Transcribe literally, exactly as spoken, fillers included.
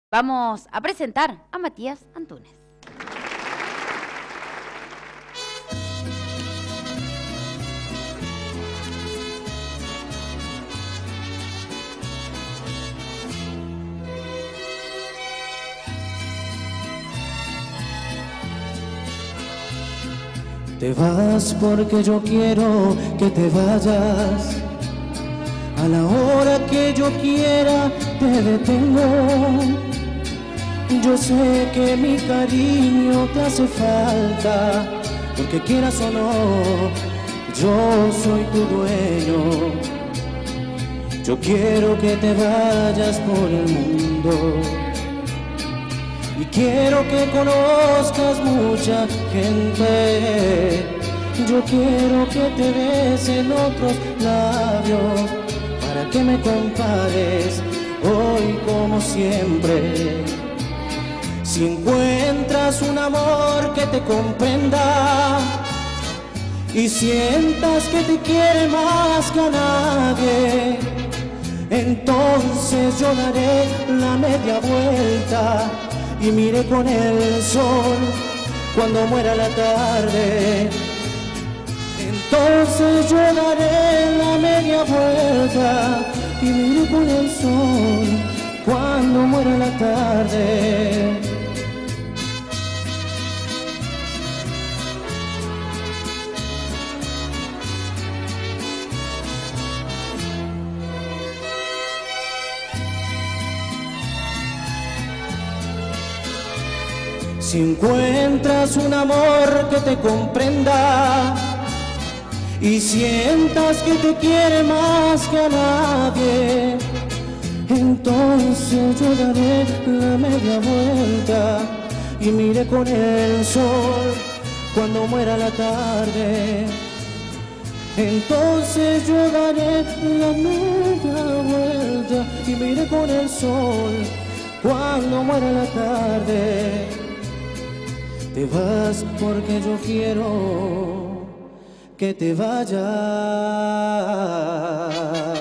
Vamos a presentar a Matías Antúnez. Te vas porque yo quiero que te vayas. A la hora que yo quiera te detengo. Yo sé que mi cariño te hace falta, porque quieras o no, yo soy tu dueño. Yo quiero que te vayas por el mundo y quiero que conozcas mucha gente. Yo quiero que te besen otros labios para que me compares hoy como siempre. Si encuentras un amor que te comprenda y sientas que te quiere más que a nadie, entonces yo daré la media vuelta y miré con el sol cuando muera la tarde. Entonces yo daré la media vuelta y miré con el sol cuando muera la tarde. Si encuentras un amor que te comprenda y sientas que te quiere más que a nadie, entonces yo daré la media vuelta y miré con el sol cuando muera la tarde. Entonces yo daré la media vuelta y miré con el sol cuando muera la tarde. Te vas porque yo quiero que te vayas.